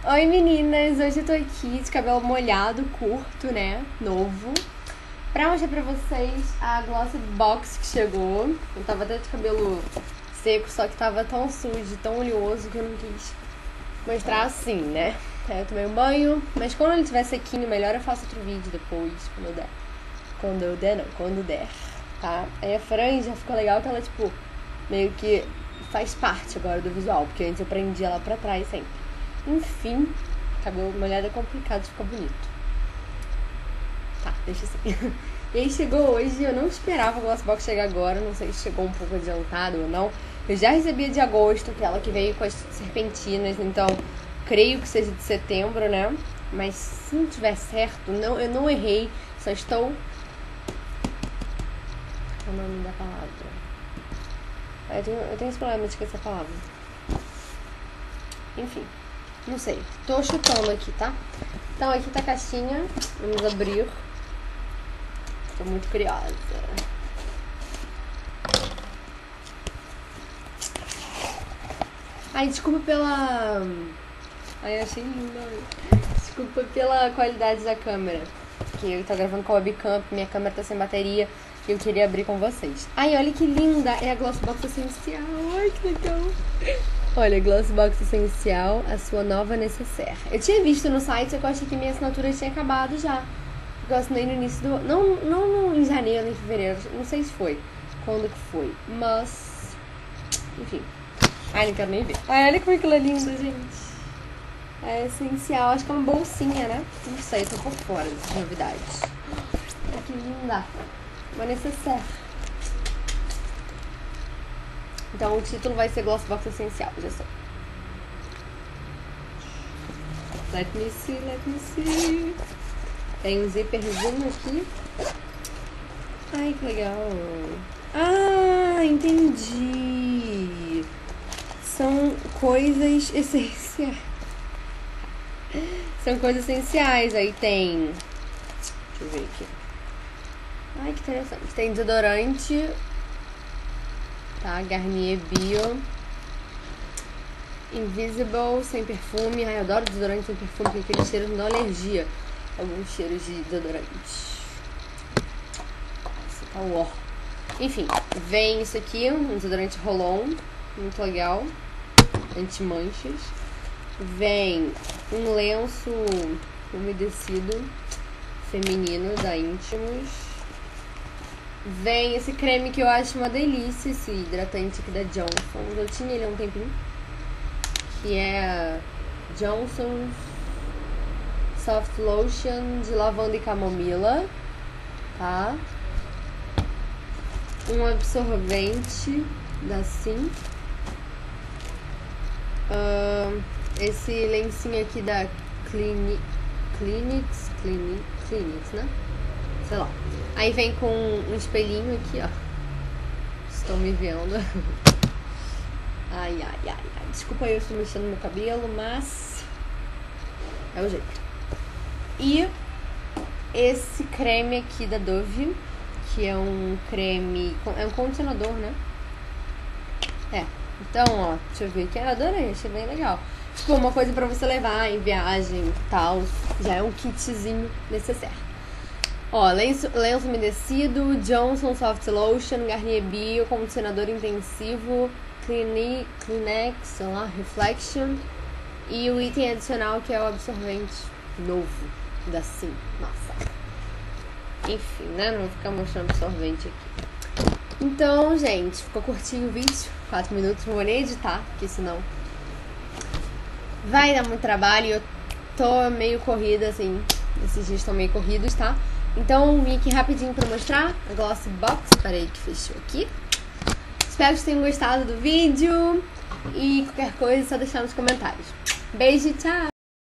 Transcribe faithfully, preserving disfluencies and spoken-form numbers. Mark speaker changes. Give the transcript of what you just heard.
Speaker 1: Oi meninas, hoje eu tô aqui de cabelo molhado, curto, né, novo, pra mostrar pra vocês a Gloss Box que chegou. Eu tava até de cabelo seco, só que tava tão sujo, tão oleoso que eu não quis mostrar assim, né. Aí eu tomei um banho, mas quando ele tiver sequinho, melhor eu faço outro vídeo depois, quando eu der. Quando eu der, não, quando der, tá? Aí a franja ficou legal que ela, tipo, meio que faz parte agora do visual, porque antes eu prendia ela pra trás sempre. Enfim, cabelo molhado é complicado de ficar bonito. Tá, deixa assim. E aí chegou hoje, eu não esperava o Gloss Box chegar agora, não sei se chegou um pouco adiantado ou não. Eu já recebi a de agosto, aquela que veio com as serpentinas, então creio que seja de setembro, né? Mas se não tiver certo, não, eu não errei, só estou... Qual é o nome da palavra? Eu tenho, eu tenho esse problema de esquecer a palavra. Enfim. Não sei, tô chutando aqui, tá? Então aqui tá a caixinha, vamos abrir. Tô muito curiosa. Ai, desculpa pela... Ai, achei linda. Desculpa pela qualidade da câmera, que eu tô gravando com a webcam, minha câmera tá sem bateria e eu queria abrir com vocês. Ai, olha que linda, é a Gloss Box Essencial, ai que legal. Olha, Gloss Box Essencial, a sua nova necessaire. Eu tinha visto no site, só que eu achei que minha assinatura tinha acabado já. Porque eu assinei no início do... Não, não em janeiro, nem em fevereiro, não sei se foi. Quando que foi, mas... Enfim. Ai, não quero nem ver. Ai, olha como é que ela é linda, gente. É essencial, acho que é uma bolsinha, né? Não sei, eu tô por fora dessas novidades. Olha que linda. Uma necessaire. Então o título vai ser Gloss Box Essencial, já sei. Let me see, let me see. Tem um zíperzinho aqui. Ai, que legal. Ah, entendi. São coisas essenciais. São coisas essenciais. Aí tem... Deixa eu ver aqui. Ai, que interessante. Tem desodorante... Tá, Garnier Bio Invisible sem perfume. Ai, eu adoro desodorante sem perfume, porque aquele cheiro não dá alergia. Alguns cheiros de desodorante. Nossa, tá uó. Enfim, vem isso aqui, um desodorante roll-on, muito legal, anti-manchas. Vem um lenço umedecido feminino da Intimus. Vem esse creme que eu acho uma delícia, esse hidratante aqui da Johnson. Eu tinha ele há um tempinho. Que é Johnson's Soft Lotion de lavanda e camomila. Tá? Um absorvente da Sim. Uh, esse lencinho aqui da Clini, Clinics, Clini, Clinics, né? Sei lá. Aí vem com um espelhinho aqui, ó. Estão me vendo. Ai, ai, ai, ai. Desculpa eu estou mexendo no meu cabelo, mas é o jeito. E esse creme aqui da Dove, que é um creme... É um condicionador, né? É. Então, ó, deixa eu ver aqui. Eu adorei, achei bem legal. Tipo, uma coisa pra você levar em viagem e tal. Já é um kitzinho necessário. Ó, lenço, lenço umedecido, Johnson Soft Lotion, Garnier Bio, condicionador intensivo, Clini, Kleenex, sei lá, Reflection. E o item adicional que é o absorvente novo da Sim. Nossa. Enfim, né? Não vou ficar mostrando absorvente aqui. Então, gente, ficou curtinho o vídeo. quatro minutos, não vou nem editar, porque senão vai dar muito trabalho. Eu tô meio corrida, assim. Esses dias estão meio corridos, tá? Então, vim aqui rapidinho pra mostrar a Gloss Box. Peraí que fechou aqui. Espero que vocês tenham gostado do vídeo. E qualquer coisa é só deixar nos comentários. Beijo, tchau!